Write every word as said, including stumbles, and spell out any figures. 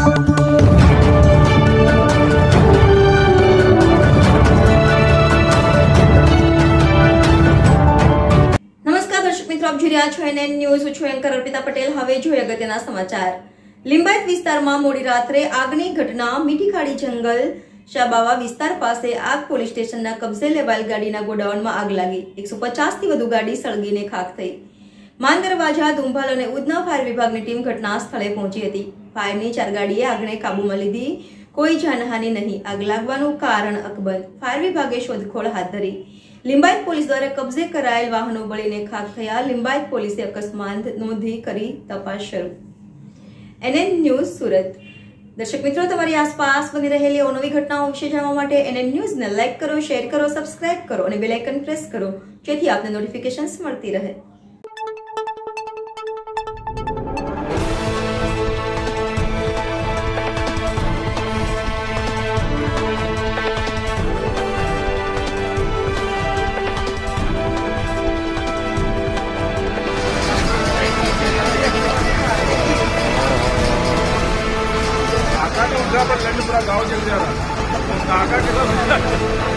लिंबायत विस्ताરમાં મોડી રાત્રે આગની ઘટના મીઠી ખાડી જંગલ શાબાવા વિસ્તાર પાસે આગ પોલીસ સ્ટેશનના કબજે લેવાયેલ ગાડીના ગોડાઉનમાં આગ લાગી એકસો પચાસ થી વધુ ગાડી સળગીને ખાખ થઈ। માન દરવાજા દુંભાલ અને ઉધના ફાયર વિભાગની ટીમ ઘટના સ્થળે પહોંચી હતી। ફાયરની ચાર ગાડીએ આગને કાબૂમાં લીધી। કોઈ જાનહાનિ નહીં। આગ લાગવાનું કારણ અકબંધ। ફાયર વિભાગે શોધખોળ હાથ ધરી। लिंबायत पुलिस द्वारा कब्जे कराયેલ વાહનો બળીને ખાખ થયા। लिंबायत પોલીસે અકસ્માત નોંધી કરી તપાસ શરૂ। NN news Surat. दर्शक मित्रों, तमारी आसपास बनी रहेली अवनवी घटनाओं विषे जाणवा माटे एनएन न्यूज ने लाइक करो, शेर करो, सब्सक्राइब करो और बेल आइकन प्रेस करो जेथी आपने नोटिफिकेशन्स मळती रहे। पूरा गाँव चल जा रहा है।